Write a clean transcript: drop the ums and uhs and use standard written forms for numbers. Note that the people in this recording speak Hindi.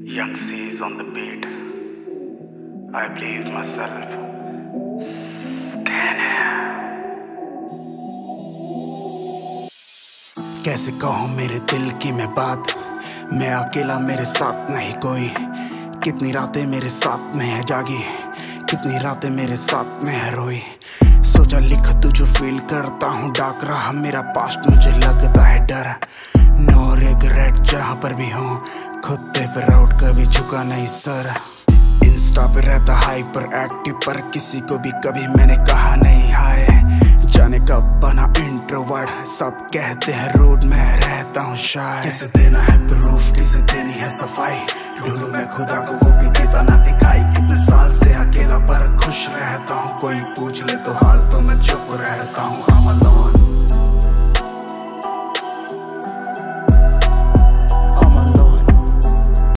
Young C's on the beat. I believe myself. कैसे कहूँ मेरे दिल की मैं बात, मैं अकेला मेरे साथ नहीं कोई। कितनी रातें मेरे साथ में है जागी, कितनी रातें मेरे साथ में है रोई। सोचा लिख तू जो फील करता हूँ, डाक रहा मेरा पास्ट मुझे लगता है डर। नो रिग्रेट जहाँ पर भी हूँ, खुद पे प्राउड कभी झुका नहीं सर। इंस्टा पे रहता हाइपर एक्टिव, पर किसी को भी कभी मैंने कहा नहीं हाय। जाने कब बना इंट्रोवर्ट, सब कहते हैं रूड, मैं रहता हूँ शाय। किसे देना है प्रूफ, किसे देनी है सफाई, ढूंढूं मैं खुदा को वो भी देता ना दिखाई। कितने साल से अकेला पर खुश रहता हूँ, कोई पूछ ले तो हाल तो मैं चुप रहता हूँ। I'm alone।